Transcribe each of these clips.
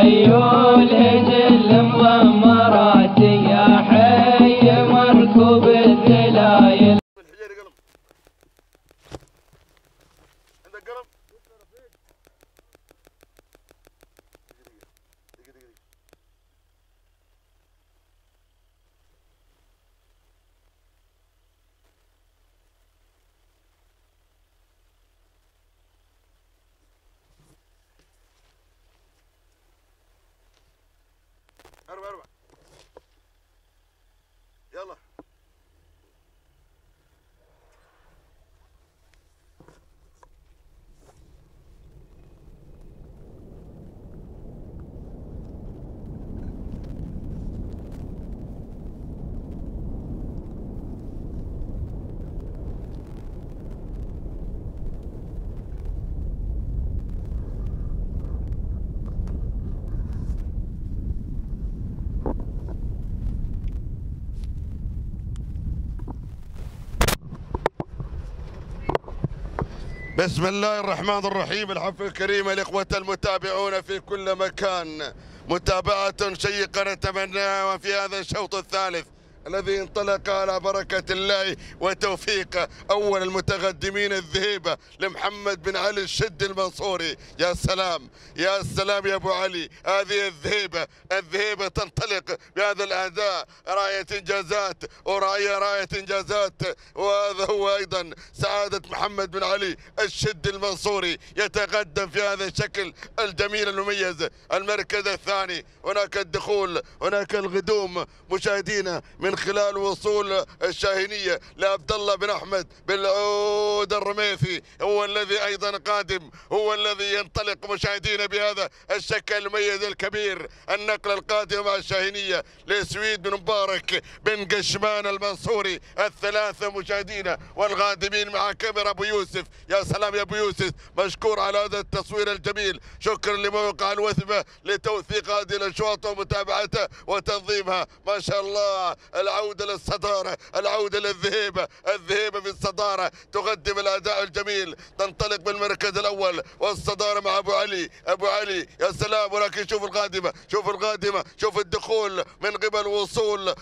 خيول جل مضمرات يا حي مركوب الذلايل. عندك قلم؟ أربع يلا. بسم الله الرحمن الرحيم. الحفل الكريم الإخوة المتابعون في كل مكان، متابعة شيقة نتمناها في هذا الشوط الثالث الذي انطلق على بركة الله وتوفيقه. أول المتقدمين الذهيبة لمحمد بن علي الشد المنصوري. يا سلام يا سلام يا أبو علي، هذه الذهيبة تنطلق بهذا الأداء، راية إنجازات راية إنجازات. وهذا هو أيضا سعادة محمد بن علي الشد المنصوري يتقدم في هذا الشكل الجميل المميز. المركز الثاني هناك الدخول، هناك القدوم مشاهدينا من خلال وصول الشاهينية لعبد الله بن أحمد بالعود الرميثي، هو الذي أيضا قادم، هو الذي ينطلق مشاهدينا بهذا الشكل المميز الكبير. النقلة القادمة مع الشاهينية لسويد بن مبارك بن قشمان المنصوري، الثلاثة مشاهدينا والغادمين مع كاميرا أبو يوسف. يا سلام يا أبو يوسف، مشكور على هذا التصوير الجميل، شكرا لموقع الوثبة لتوثيق هذه الأشواط ومتابعتها وتنظيمها. ما شاء الله، العودة للصدارة، العودة للذهيبة، الذهيبة في الصدارة تقدم الأداء الجميل، تنطلق بالمركز الأول والصدارة مع أبو علي. أبو علي يا سلام، ولكن شوف القادمة، شوف القادمة، شوف الدخول من قبل وصول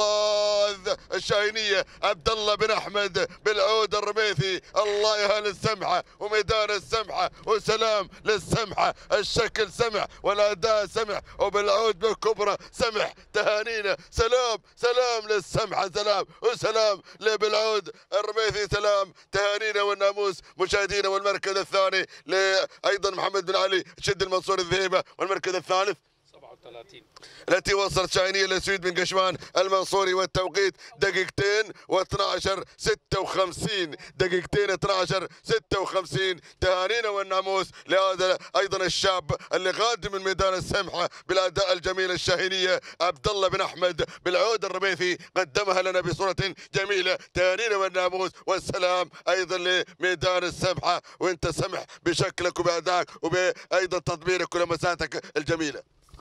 الله الشاهينية عبد الله بن أحمد بالعود الرميثي. الله يا أهل السمحة وميدان السمحة، وسلام للسمحة، الشكل سمح والأداء سمح وبالعود بالكبرى سمح. تهانينا، سلام سلام للسمحة، سلام وسلام بالعود الرميثي، سلام تهانينا والناموس مشاهدينا. والمركز الثاني أيضا محمد بن علي شد المنصور الذهيبة. والمركز الثالث 37 التي وصلت شاهينية لسويد بن قشمان المنصوري، والتوقيت دقيقتين و12 56، دقيقتين 12 56. تهانينا والناموس لهذا ايضا الشاب اللي قادم من ميدان السمحة بالاداء الجميل. الشاهينية عبد الله بن احمد بالعود الرميثي قدمها لنا بصورة جميلة. تهانينا والناموس والسلام ايضا لميدان السمحة، وانت سمح بشكلك وبادائك وبايضا تدبيرك ولمساتك الجميلة.